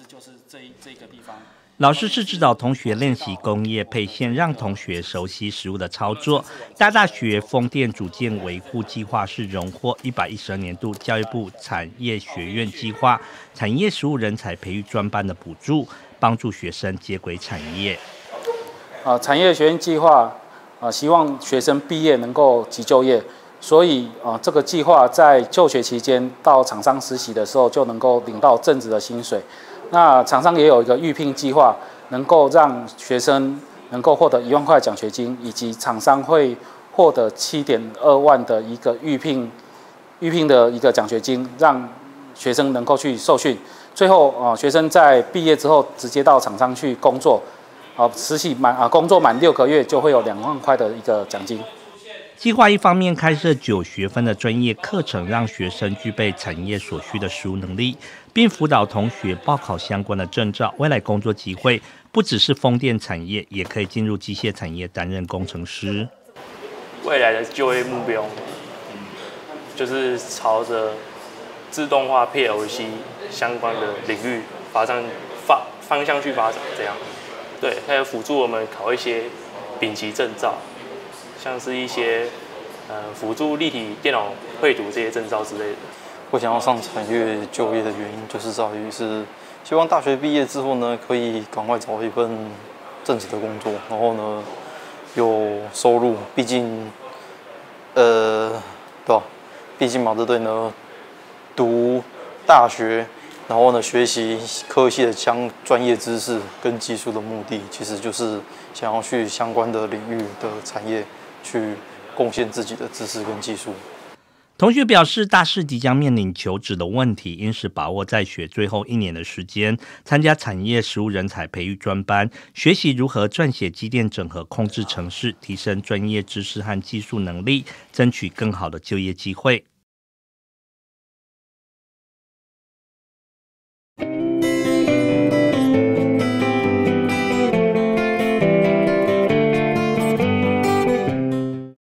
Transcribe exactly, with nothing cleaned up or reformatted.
就是这一这个地方。 老师是指导同学练习工业配线，让同学熟悉实务的操作。大大学风电组件维护计划是荣获一百一十二年度教育部产业学院计划产业实务人才培育专班的补助，帮助学生接轨产业。 呃，产业学院计划，呃，希望学生毕业能够即就业，所以呃，这个计划在就学期间到厂商实习的时候就能够领到正职的薪水。那厂商也有一个预聘计划，能够让学生能够获得一万块奖学金，以及厂商会获得七点二万的一个预聘预聘的一个奖学金，让学生能够去受训。最后，呃，学生在毕业之后直接到厂商去工作，啊、呃，实习满啊、呃、工作满六个月就会有两万块的一个奖金。 计划一方面开设九学分的专业课程，让学生具备产业所需的实务能力，并辅导同学报考相关的证照。未来工作机会不只是风电产业，也可以进入机械产业担任工程师。 未来的就业目标就是朝着自动化 P L C 相关的领域发展发方向去发展，这样对，还有辅助我们考一些丙级证照。像是一些呃辅助立体电脑绘图这些证照之类的。 我想要上产业就业的原因，就是在于是希望大学毕业之后呢，可以赶快找一份正职的工作，然后呢有收入。毕竟，呃，对吧？毕竟嘛，这对呢读大学，然后呢学习科系的相专业知识跟技术的目的，其实就是想要去相关的领域的产业。去贡献自己的知识跟技术。 同学表示，大四即将面临求职的问题，因此把握在学最后一年的时间，参加产业实务人才培育专班，学习如何撰写机电整合控制程式，提升专业知识和技术能力，争取更好的就业机会。